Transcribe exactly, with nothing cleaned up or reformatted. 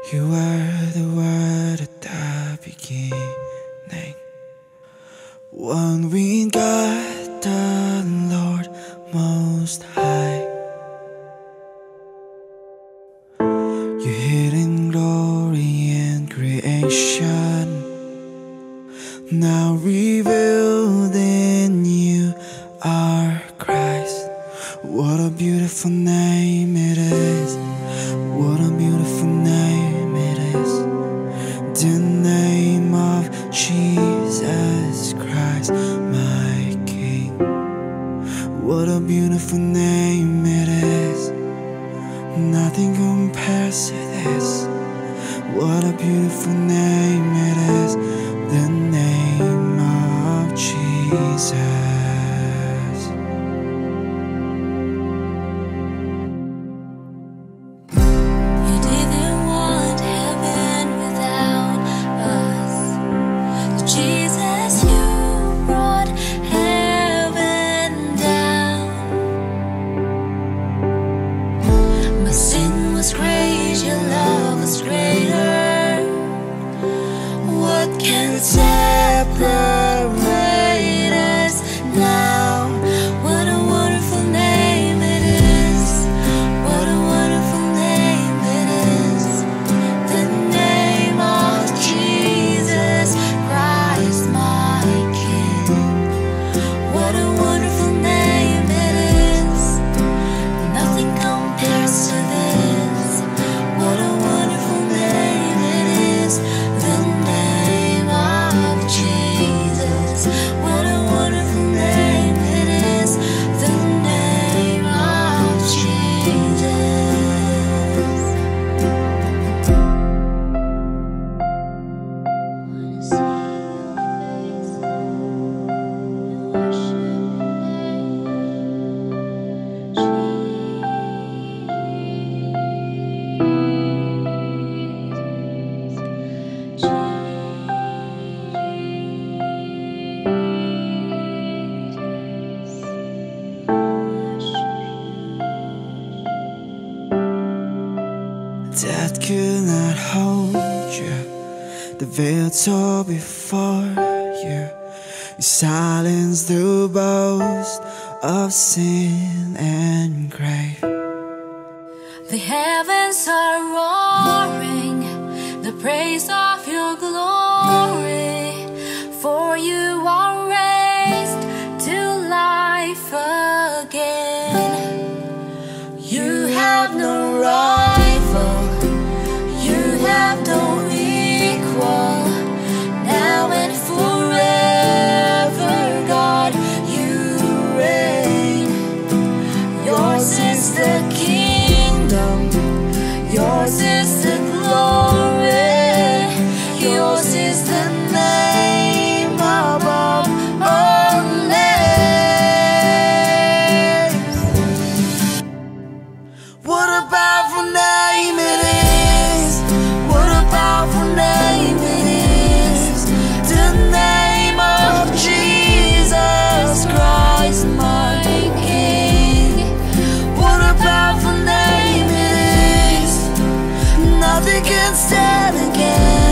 You were the word at the beginning, one with God the Lord Most High. You hidden glory and creation, now revealed in you are Christ. What a beautiful name it is. What a beautiful name it is. The name of Jesus Christ, my King. What a beautiful name it is. Nothing compares to this. What a beautiful name it is. The name of Jesus. Separate us now. What a wonderful name it is. What a wonderful name it is. The name of Jesus Christ, my King. What a wonderful name it is. Nothing compares to this. What a wonderful name it is. The name of Jesus. What a wonderful name it is. The name of Jesus. Wanna see your face, worship Death could not hold you. The veil tore before you. You silenced the boast of sin and grave. The heavens are roaring the praise of your glory, for you are raised to life again. You have no rival, you have no equal. Now and forever, God, you reign. Yours is the kingdom, yours is the glory, yours is the name above all names. What a powerful name it is. What a powerful name it is. The name of Jesus Christ, my King. What a powerful name it is. Nothing can stand against.